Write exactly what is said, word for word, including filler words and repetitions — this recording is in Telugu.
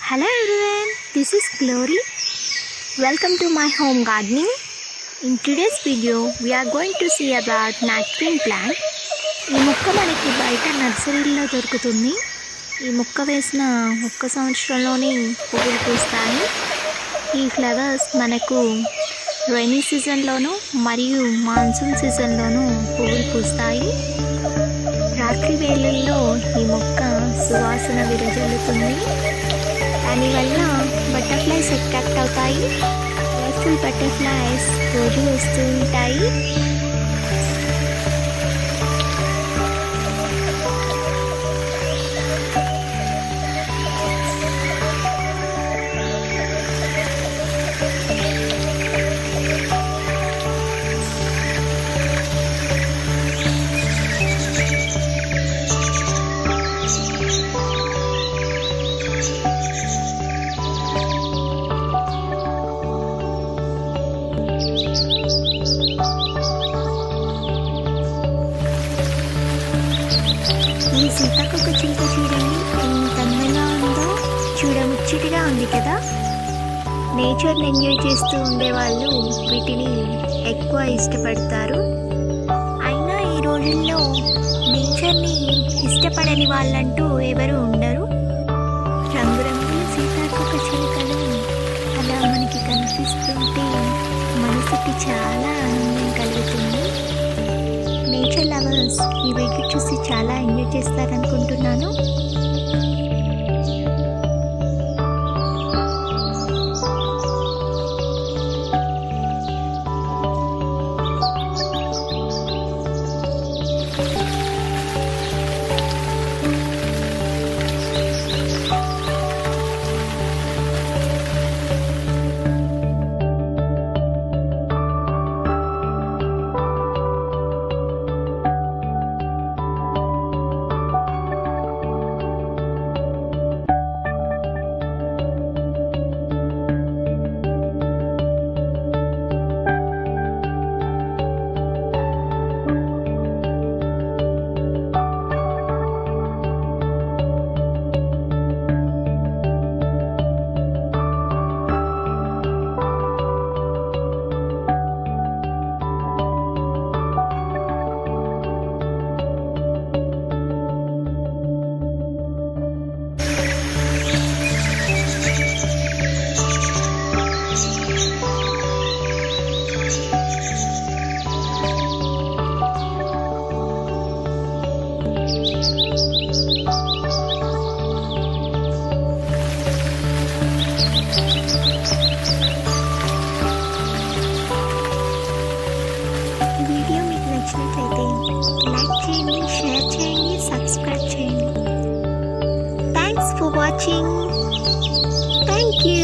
Hello everyone, this is Glory. Welcome to my home gardening. In today's video, we are going to see about nectarine plant. ఈ మొక్క మనకి బయట నర్సరీలో దొరుకుతుంది. ఈ మొక్క వేసిన ఒక్క సంవత్సరంలోనే పువ్వులు పూస్తాయి. ఈ ఫ్లవర్స్ మనకు రైనీ సీజన్లోను మరియు మాన్సూన్ సీజన్లోను పువ్వులు పూస్తాయి. రాత్రి వేళల్లో ఈ మొక్క సువాసన విరజల్లుతుంది. దానివల్ల బటర్ఫ్లైస్ అట్రాక్ట్ అవుతాయి. కలర్ఫుల్ బటర్ఫ్లైస్ రోజు వస్తూ ఉంటాయి. ఈ సీతాకోక చిలుక చూడండి ఎంత అందంగా ఉందో, చూడముచ్చటిగా ఉంది కదా. నేచర్ని ఎంజాయ్ చేస్తూ ఉండేవాళ్ళు వీటిని ఎక్కువ ఇష్టపడతారు. అయినా ఈ రోజుల్లో నేచర్ని ఇష్టపడని వాళ్ళంటూ ఎవరు ఉండరు. రంగురంగుల సీతాకోక చిలుకలు అలా మనకి కనిపిస్తుంటే మనసుకి చాలా ఆనందం కలుగుతుంది. నేచర్ లవర్స్ ఈ వీడియో చూసి చాలా ఎంజాయ్ చేస్తారనుకుంటున్నాను. వీడియో మీకు నచ్చినట్లయితే లైక్ చేయండి, షేర్ చేయండి, సబ్స్క్రైబ్ చేయండి. Thanks for watching. Thank you.